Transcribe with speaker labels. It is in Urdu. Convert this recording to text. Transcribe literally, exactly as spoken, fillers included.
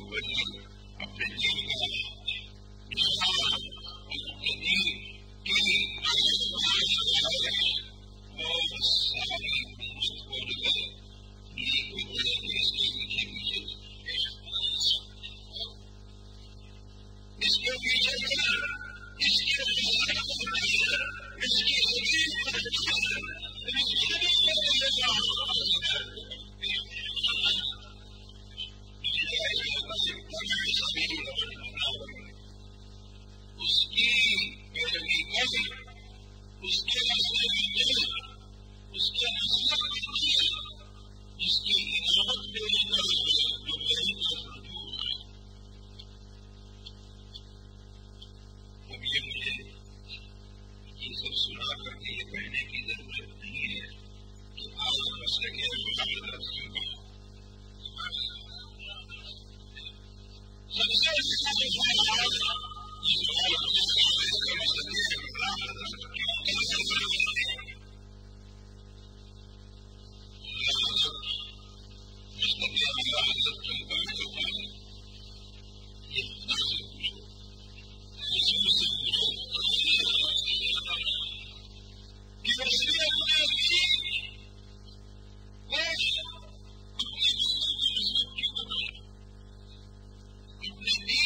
Speaker 1: وجہ اپنے دین کا نشان اور اپنے دین کی اور ساری امت کو جو ہے یہ کوئی وجہ اس کے پیچھے پیچھے اس کے پیچھے اس کے اس کی اس کی پیروی کریں اس کے راستے میں ملیں اس کے راستے میں ملیں جس کی امامت میری طرف جو میری طرف رجوع ہے. اب یہ مجھے یہ سب سنا کر کے یہ کہنے کی ضرورت نہیں ہے کہ آپ مسئلے کے طرف سے سب سے اپنے